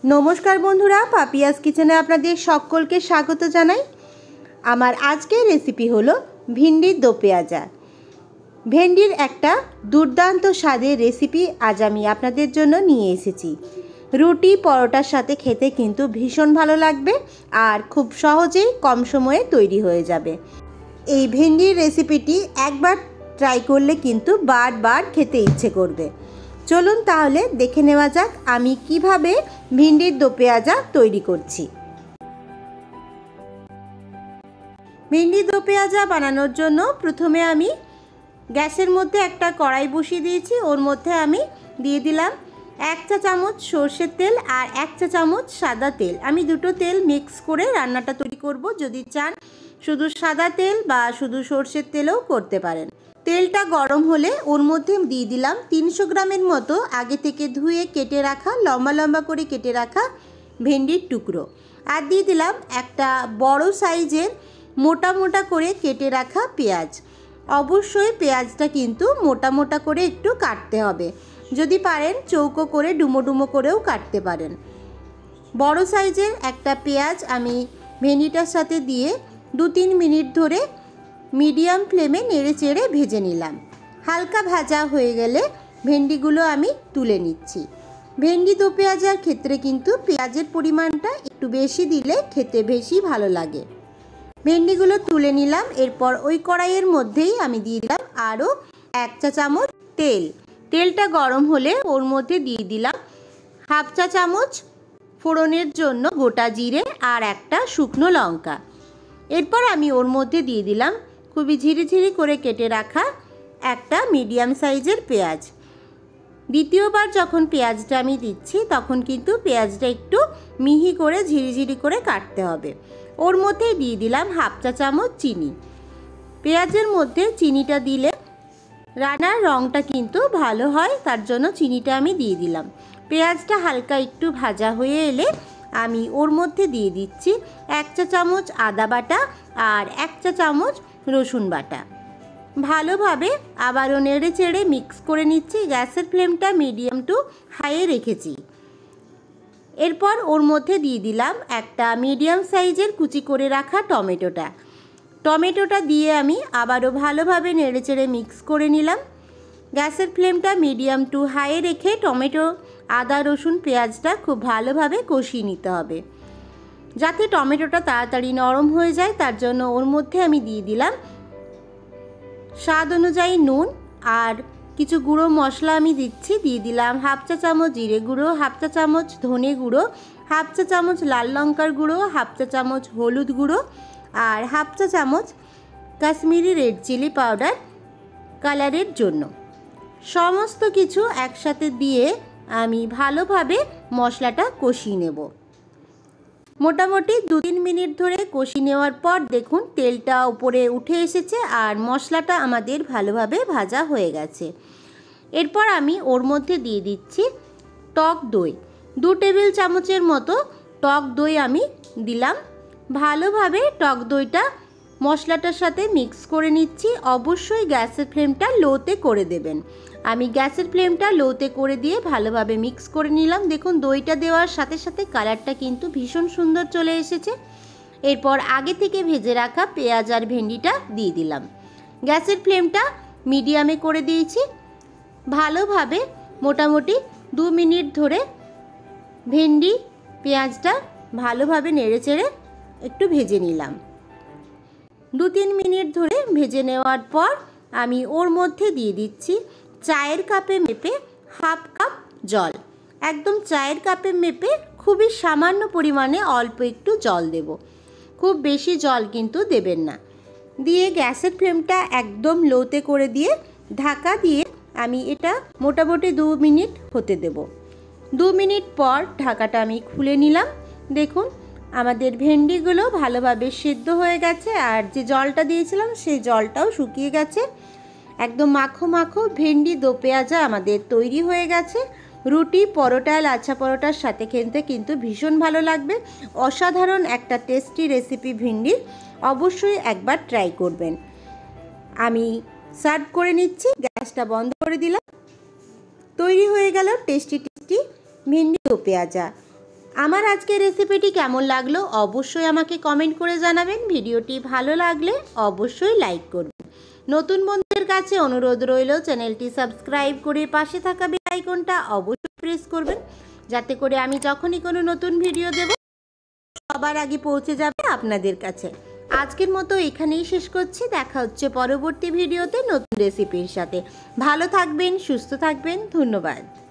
नमस्कार बंधुरा पापियास किचेने आपनादेर सकलके स्वागत जानाई। आमार आजकेर रेसिपि हलो भिंडिर दो पेঁয়াজা। भेंडिर एकटा दुर्दान्त स्वादेर रेसिपि आज आमी आपनादेर जोन्नो निये एसेछि। रुटी परोटार साथे खेते किन्तु भीषण भालो लागबे और खूब सहजेई कम समये तैरी हये जाबे। एई भेंडिर रेसिपिटी एकबार ट्राई करले किन्तु बार बार खेते इচ্ছে करबे। चलुन ताहले देखे नेওয়া যাক আমি কিভাবে ভিন্ডির দো পেঁয়াজা তৈরি করছি। ভিন্ডির দো পেঁয়াজা বানানোর জন্য প্রথমে আমি গ্যাসের মধ্যে একটা কড়াই বসিয়ে দিয়েছি। ওর মধ্যে আমি দিয়ে দিলাম 1 চা চামচ সরষের তেল আর 1 চা চামচ সাদা তেল। আমি দুটো তেল মিক্স করে রান্নাটা তৈরি করব। যদি চান শুধু সাদা তেল বা শুধু সরষের তেলও করতে পারেন। তেলটা গরম হলে ওর মধ্যে দিয়ে দিলাম 300 গ্রামের মতো আগে থেকে ধুয়ে কেটে রাখা লম্বা লম্বা করে কেটে রাখা ভেন্ডির টুকরো আর দিয়ে দিলাম একটা বড় সাইজের মোটা মোটা করে কেটে রাখা পেঁয়াজ। অবশ্যই পেঁয়াজটা কিন্তু মোটা মোটা করে একটু কাটতে হবে। যদি পারেন চৌকো করে ডুমো ডুমো করেও কাটতে পারেন। বড় সাইজের একটা পেঁয়াজ আমি ভেন্ডিটার সাথে দিয়ে 2-3 মিনিট ধরে मीडियम फ्लेमे नेड़े चेड़े भेजे निलाम। हालका भाजा हो गेले भेंडिगुलो आमी तुले निচ্ছি। भेंडी दो पेঁয়াজার क्षेत्रे किन्तु पेঁয়াজের परिमाणटा एकटु बेशी दिले खेते बेशी भालो लागे। भेंडिगुलो तुले निलाम। एरपर ओई कड़ाइयेर मध्येई आमी दिए दिलाम आरो 1 चा चामच तेल। तेलटा गरम होले ओर मধ্যে दिए दिलाम हाफ चा चामच फोड़नेर जोन्नो गोटा जिरे और एकटा शुकनो लंका। एरपर आमी ओर मধ্যে दिए दिलाम खूबই ঝিরিঝিরি করে কেটে রাখা একটা মিডিয়াম সাইজের পেঁয়াজ। দ্বিতীয়বার যখন পেঁয়াজটা আমি দিচ্ছি তখন কিন্তু পেঁয়াজটা একটু মিহি করে ঝিরিঝিরি করে কাটতে হবে। ওর মধ্যে দিয়ে দিলাম হাফ চা চামচ চিনি। পেঁয়াজের মধ্যে চিনিটা দিলে রান্নার রঙটা কিন্তু ভালো হয়, তার জন্য চিনিটা আমি দিয়ে দিলাম। পেঁয়াজটা হালকা একটু ভাজা হয়ে এলে আমি ওর মধ্যে দিয়ে দিচ্ছি 1 চা চামচ আদা বাটা আর 1 চা চামচ রসুন বাটা। ভালোভাবে আবারও নেড়ে চেড়ে মিক্স করে নিচ্ছি। গ্যাসের ফ্লেমটা মিডিয়াম টু হাইয়ে রেখেছি। এরপর ওর মধ্যে দিয়ে দিলাম একটা মিডিয়াম সাইজের কুচি করে রাখা টমেটোটা দিয়ে আমি আবারও ভালোভাবে নেড়ে চেড়ে মিক্স করে নিলাম। গ্যাসের ফ্লেমটা মিডিয়াম টু হাইয়ে রেখে টমেটো আদা রসুন পেঁয়াজটা খুব ভালোভাবে কষিয়ে নিতে হবে যাতে টমেটোটা তাড়াতাড়ি নরম হয়ে যায়। তার জন্য ওর মধ্যে আমি দিয়ে দিলাম স্বাদ অনুযায়ী নুন আর কিছু গুঁড়ো মশলা আমি দিচ্ছি। দিয়ে দিলাম হাফ চা চামচ জিরে গুঁড়ো, হাফ চা চামচ ধনে গুঁড়ো, হাফ চা চামচ লাল লঙ্কার গুঁড়ো, হাফ চা চামচ হলুদ গুঁড়ো আর হাফ চা চামচ কাশ্মীরি রেড চিলি পাউডার কালারের জন্য। সমস্ত কিছু একসাথে দিয়ে আমি ভালোভাবে মশলাটা কষিয়ে নেব। মোটামুটি 2-3 মিনিট ধরে কষিয়ে নেওয়ার পর দেখুন তেলটা উপরে উঠে এসেছে আর মশলাটা আমাদের ভালোভাবে ভাজা হয়ে গেছে। এরপর আমি ওর মধ্যে দিয়ে দিচ্ছি টক দই। 2 টেবিল চামচের মতো টক দই আমি দিলাম। ভালোভাবে টক দইটা মশলাটার সাথে মিক্স করে নিচ্ছি। অবশ্যই গ্যাসের ফ্লেমটা লোতে করে দেবেন। আমি গ্যাসের ফ্লেমটা লোতে করে দিয়ে ভালোভাবে মিক্স করে নিলাম। দেখুন দইটা দেওয়ার সাথে সাথে কালারটা কিন্তু ভীষণ সুন্দর চলে এসেছে। এরপর আগে থেকে ভেজে রাখা পেঁয়াজ আর ভেন্ডিটা দিয়ে দিলাম। গ্যাসের ফ্লেমটা মিডিয়ামে করে দিয়েছি। ভালোভাবে মোটামুটি 2 মিনিট ধরে ভেন্ডি পেঁয়াজটা ভালোভাবে নেড়েচেড়ে একটু ভেজে নিলাম। 2-3 মিনিট ধরে ভেজে নেওয়ার পর আমি ওর মধ্যে দিয়ে দিচ্ছি চায়ের কাপে মেপে হাফ কাপ জল। একদম চায়ের কাপে মেপে খুবই সামান্য পরিমাণে অল্প একটু জল দেব। খুব বেশি জল কিন্তু দেবেন না। দিয়ে গ্যাসের ফ্লেমটা একদম লোতে করে দিয়ে ঢাকা দিয়ে আমি এটা মোটামুটি 2 মিনিট হতে দেব। 2 মিনিট পর ঢাকাটা আমি খুলে নিলাম। দেখুন আমাদের ভেন্ডিগুলো ভালোভাবে সিদ্ধ হয়ে গেছে আর যে জলটা দিয়েছিলাম সেই জলটাও শুকিয়ে গেছে। একদম মাখো মাখো ভেন্ডি দো পেঁয়াজা আমাদের তৈরি হয়ে গেছে। রুটি পরোটা লাচ্ছা পরোটার সাথে খেতে কিন্তু ভীষণ ভালো লাগবে। অসাধারণ একটা টেস্টি রেসিপি ভিন্ডির, অবশ্যই একবার ট্রাই করবেন। আমি সার্ভ করে নিচ্ছি। গ্যাসটা বন্ধ করে দিলাম। তৈরি হয়ে গেল টেস্টি টেস্টি ভিন্ডি দো পেঁয়াজা। আমার আজকের রেসিপিটি কেমন লাগলো অবশ্যই আমাকে কমেন্ট করে জানাবেন। ভিডিওটি ভালো লাগলে অবশ্যই লাইক করবেন। নতুন বন্ধুদের কাছে অনুরোধ রইল চ্যানেলটি সাবস্ক্রাইব করে পাশে থাকা বেল আইকনটা অবশ্যই প্রেস করবেন, যাতে করে আমি যখনই কোনো নতুন ভিডিও দেব সবার আগে পৌঁছে যাবে আপনাদের কাছে। আজকের মতো এখানেই শেষ করছি। দেখা হচ্ছে পরবর্তী ভিডিওতে নতুন রেসিপির সাথে। ভালো থাকবেন, সুস্থ থাকবেন। ধন্যবাদ।